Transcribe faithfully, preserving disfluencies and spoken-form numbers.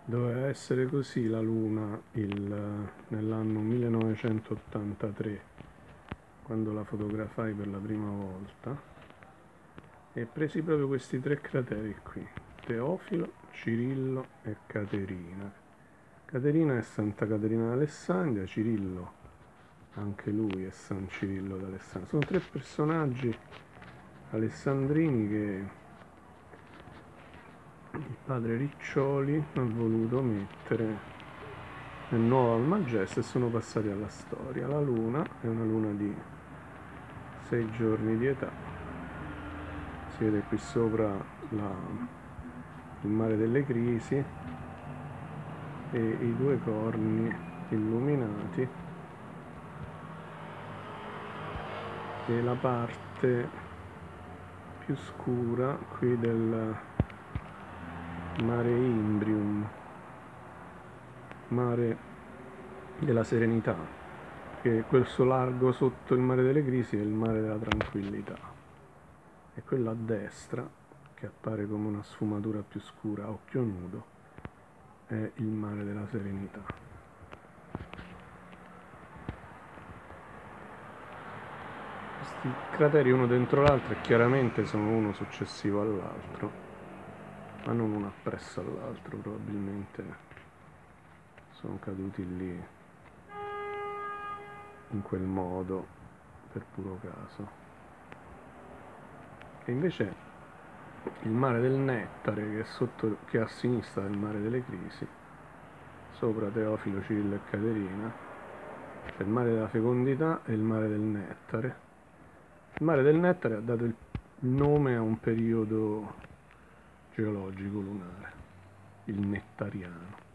Doveva essere così la Luna il, nell'anno millenovecentottantatré, quando la fotografai per la prima volta, e presi proprio questi tre crateri qui: Teofilo, Cirillo e Caterina. Caterina è Santa Caterina d'Alessandria, Cirillo anche lui è San Cirillo d'Alessandria. Sono tre personaggi alessandrini che il padre Riccioli ha voluto mettere nel nuovo Almagest e sono passati alla storia. La luna è una luna di sei giorni di età, si vede qui sopra la, il mare delle crisi e i due corni illuminati e la parte più scura qui del mare Imbrium, mare della serenità, che questo largo sotto il mare delle crisi è il mare della tranquillità, e quello a destra, che appare come una sfumatura più scura a occhio nudo, è il mare della serenità. Questi crateri uno dentro l'altro e chiaramente sono uno successivo all'altro, ma non uno appresso all'altro, probabilmente sono caduti lì in quel modo per puro caso. E invece il mare del Nettare, che è sotto, che è a sinistra del mare delle crisi, sopra Teofilo, Cirillo e Caterina, c'è il mare della fecondità e il mare del Nettare. Il mare del Nettare ha dato il nome a un periodo geologico lunare, il Nettariano.